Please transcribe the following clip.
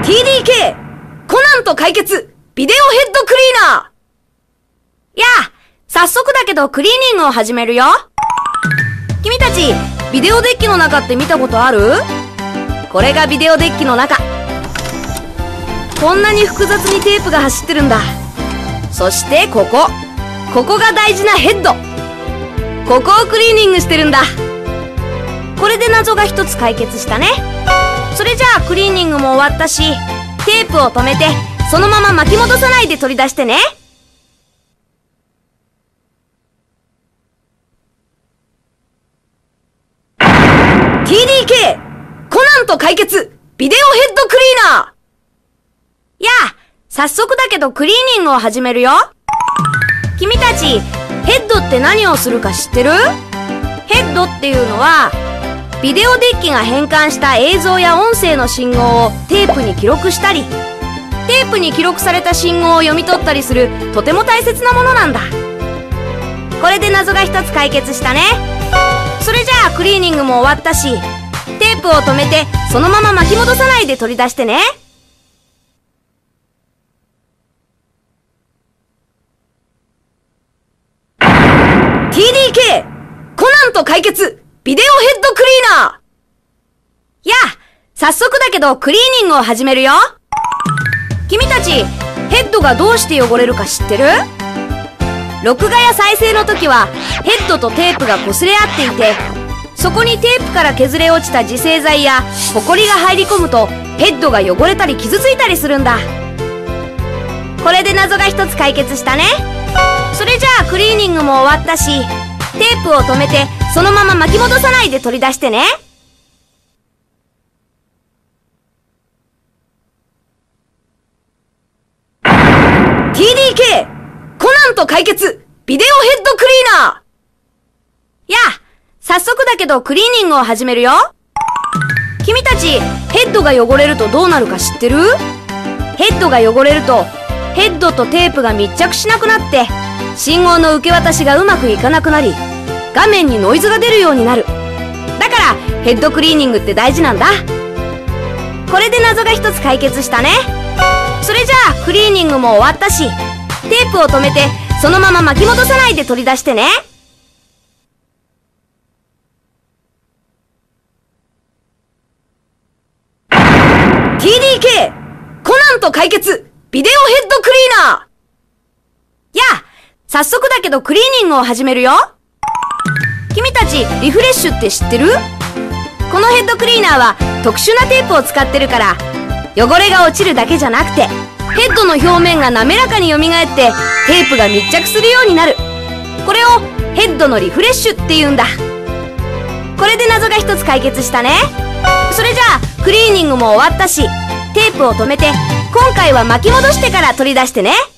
TDK コナンと解決ビデオヘッドクリーナー。やあ、早速だけどクリーニングを始めるよ。君たち、ビデオデッキの中って見たことある？これがビデオデッキの中。こんなに複雑にテープが走ってるんだ。そしてここが大事なヘッド。ここをクリーニングしてるんだ。これで謎が一つ解決したね。それじゃあクリーニングも終わったし、テープを止めてそのまま巻き戻さないで取り出してね。TDK コナンと解決ビデオヘッドクリーナー。やあ、早速だけどクリーニングを始めるよ。君たち、ヘッドって何をするか知ってる？ヘッドっていうのはビデオデッキが変換した映像や音声の信号をテープに記録したり、テープに記録された信号を読み取ったりするとても大切なものなんだ。これで謎が一つ解決したね。それじゃあクリーニングも終わったし、テープを止めてそのまま巻き戻さないで取り出してね。TDK コナンと解決ビデオヘッドクリーナー。やあ、早速だけどクリーニングを始めるよ。君たち、ヘッドがどうして汚れるか知ってる？録画や再生の時はヘッドとテープが擦れ合っていて、そこにテープから削れ落ちた自生剤やホコリが入り込むとヘッドが汚れたり傷ついたりするんだ。これで謎が一つ解決したね。それじゃあクリーニングも終わったし、テープを止めてそのまま巻き戻さないで取り出してね。TDK コナンと解決ビデオヘッドクリーナー。やあ、早速だけどクリーニングを始めるよ。君たち、ヘッドが汚れるとどうなるか知ってる？ヘッドが汚れるとヘッドとテープが密着しなくなって信号の受け渡しがうまくいかなくなり、画面にノイズが出るようになる。だからヘッドクリーニングって大事なんだ。これで謎が一つ解決したね。それじゃあクリーニングも終わったし、テープを止めてそのまま巻き戻さないで取り出してね。TDK コナンと解決ビデオヘッドクリーナー。やあ、早速だけどクリーニングを始めるよ。君たち、リフレッシュって知ってる？このヘッドクリーナーは特殊なテープを使ってるから、汚れが落ちるだけじゃなくてヘッドの表面が滑らかに蘇ってテープが密着するようになる。これをヘッドのリフレッシュって言うんだ。これで謎が一つ解決したね。それじゃあクリーニングも終わったし、テープを止めて今回は巻き戻してから取り出してね。